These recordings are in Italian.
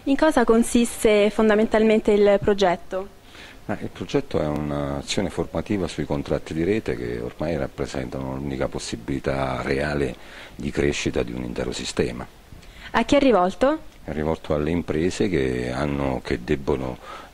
In cosa consiste fondamentalmente il progetto? Il progetto è un'azione formativa sui contratti di rete che ormai rappresentano l'unica possibilità reale di crescita di un intero sistema. A chi è rivolto? È rivolto alle imprese che debbono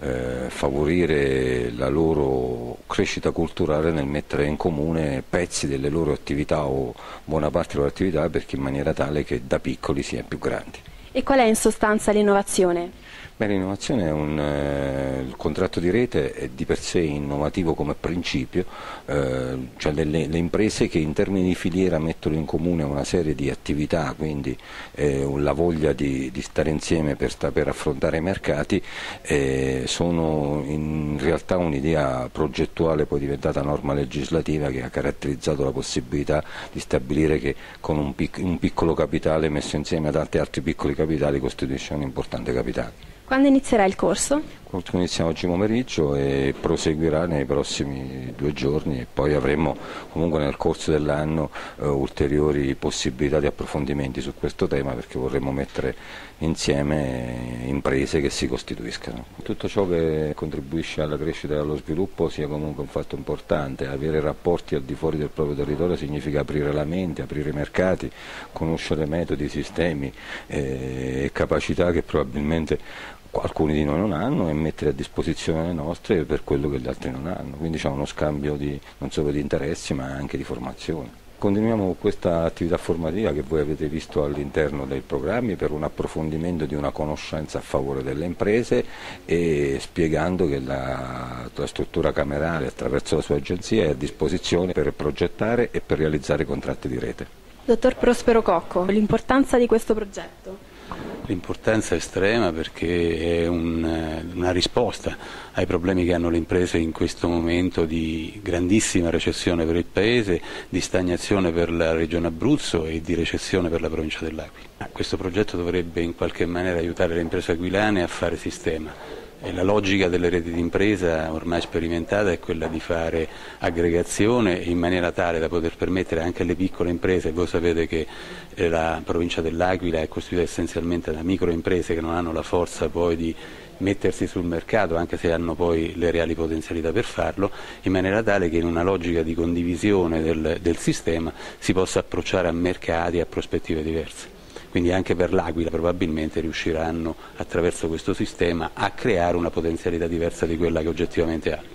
favorire la loro crescita culturale nel mettere in comune pezzi delle loro attività o buona parte delle loro attività, perché in maniera tale che da piccoli si è più grandi. E qual è in sostanza l'innovazione? L'innovazione il contratto di rete è di per sé innovativo come principio, cioè le imprese che in termini di filiera mettono in comune una serie di attività, quindi la voglia di stare insieme per affrontare i mercati, sono in realtà un'idea progettuale poi diventata norma legislativa che ha caratterizzato la possibilità di stabilire che con un piccolo capitale messo insieme a tanti altri piccoli capitali costituisce un importante capitale. Quando inizierà il corso? Il corso inizia oggi pomeriggio e proseguirà nei prossimi 2 giorni, e poi avremo comunque nel corso dell'anno ulteriori possibilità di approfondimenti su questo tema, perché vorremmo mettere insieme imprese che si costituiscano. Tutto ciò che contribuisce alla crescita e allo sviluppo sia comunque un fatto importante. Avere rapporti al di fuori del proprio territorio significa aprire la mente, aprire i mercati, conoscere metodi, sistemi e capacità che probabilmente alcuni di noi non hanno, e mettere a disposizione le nostre per quello che gli altri non hanno. Quindi c'è uno scambio non solo di interessi ma anche di formazione. Continuiamo questa attività formativa che voi avete visto all'interno dei programmi per un approfondimento di una conoscenza a favore delle imprese, e spiegando che la struttura camerale attraverso la sua agenzia è a disposizione per progettare e per realizzare contratti di rete. Dottor Prospero Cocco, l'importanza di questo progetto? L'importanza è estrema perché è una risposta ai problemi che hanno le imprese in questo momento di grandissima recessione per il Paese, di stagnazione per la Regione Abruzzo e di recessione per la provincia dell'Aquila. Questo progetto dovrebbe in qualche maniera aiutare le imprese aquilane a fare sistema. E la logica delle reti di impresa ormai sperimentata è quella di fare aggregazione in maniera tale da poter permettere anche alle piccole imprese. Voi sapete che la provincia dell'Aquila è costituita essenzialmente da microimprese che non hanno la forza poi di mettersi sul mercato, anche se hanno poi le reali potenzialità per farlo, in maniera tale che in una logica di condivisione del sistema si possa approcciare a mercati e a prospettive diverse. Quindi anche per l'Aquila probabilmente riusciranno attraverso questo sistema a creare una potenzialità diversa di quella che oggettivamente ha.